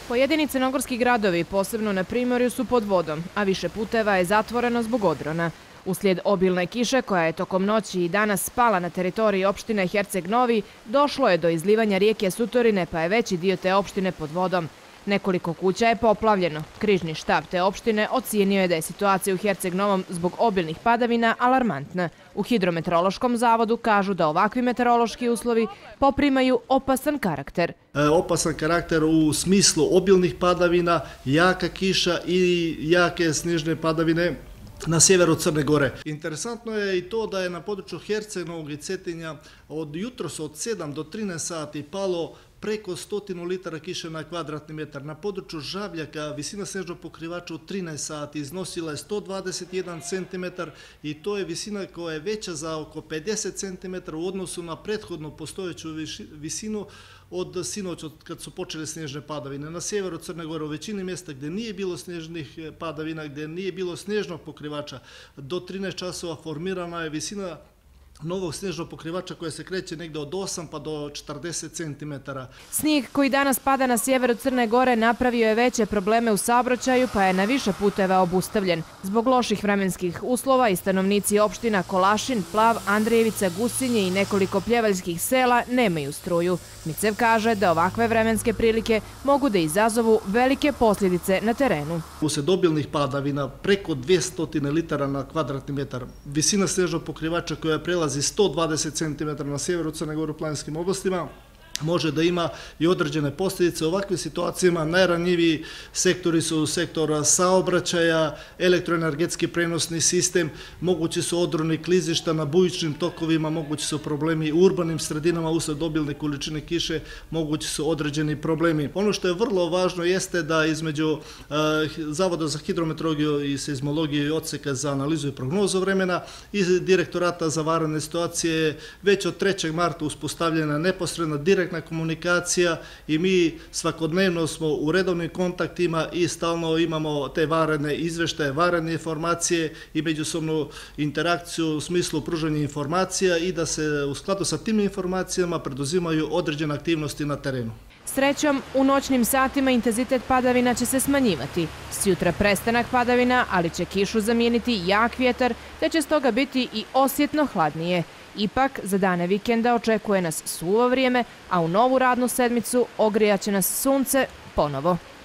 Pojedini crnogorski gradovi, posebno na primorju, su pod vodom, a više puteva je zatvoreno zbog odrona. Uslijed obilne kiše koja je tokom noći i danas spala na teritoriji opštine Herceg Novi, došlo je do izlivanja rijeke Sutorine, pa je veći dio te opštine pod vodom. Nekoliko kuća je poplavljeno. Križni štab te opštine ocijenio je da je situacija u Herceg Novom zbog obilnih padavina alarmantna. U Hidrometeorološkom zavodu kažu da ovakvi meteorološki uslovi poprimaju opasan karakter. Opasan karakter u smislu obilnih padavina, jaka kiša i jake snježne padavine na sjeveru Crne Gore. Interesantno je i to da je na području Herceg Novog i Cetinja od jutros od 7 do 13 sati palo preko 100 litara kiše na kvadratni metar. Na području Žabljaka visina snježnog pokrivača u 13 sati iznosila je 121 cm i to je visina koja je veća za oko 50 cm u odnosu na prethodno postojeću visinu od sinoć kad su počele snježne padavine. Na sjeveru Crne Gore u većini mjesta gdje nije bilo snježnih padavina, gdje nije bilo snježnog pokrivača, do 13 časova formirana je visina novog snježnog pokrivača koja se kreće negdje od 8 pa do 40 cm. Snijeg koji danas pada na sjeveru Crne Gore napravio je veće probleme u saobraćaju, pa je na više puteva obustavljen. Zbog loših vremenskih uslova i stanovnici opština Kolašin, Plav, Andrijevica, Gusinje i nekoliko pljevaljskih sela nemaju struju. Micev kaže da ovakve vremenske prilike mogu da izazovu velike posljedice na terenu. Uslijed obilnih padavina preko 200 litara na kvadratni metar, visina snježnog pokrivača koja prelazi 120 cm na sjeveru Crne Gore u planinskim oblastima, može da ima i određene posljedice. U ovakvim situacijama najranjiviji sektori su sektora saobraćaja, elektroenergetski prenosni sistem, mogući su odroni klizišta na bujičnim tokovima, mogući su problemi u urbanim sredinama usled obilne količine kiše, mogući su određeni problemi. Ono što je vrlo važno jeste da između Zavoda za hidrometeorologiju i seizmologiju i odseka za analizu i prognozu vremena i Direktorata za vanredne situacije već od 3. marta uspostavljena neposredna direktna komunikacija i mi svakodnevno smo u redovnim kontaktima i stalno imamo te vanredne izveštaje, vanredne informacije i međusobnu interakciju u smislu pružanja informacija i da se u skladu sa tim informacijama preduzimaju određene aktivnosti na terenu. Srećom, u noćnim satima intenzitet padavina će se smanjivati. Sjutra prestanak padavina, ali će kišu zamijeniti jak vjetar, te će stoga biti i osjetno hladnije. Ipak, za dane vikenda očekuje nas suvo vrijeme, a u novu radnu sedmicu ogrijaće nas sunce ponovo.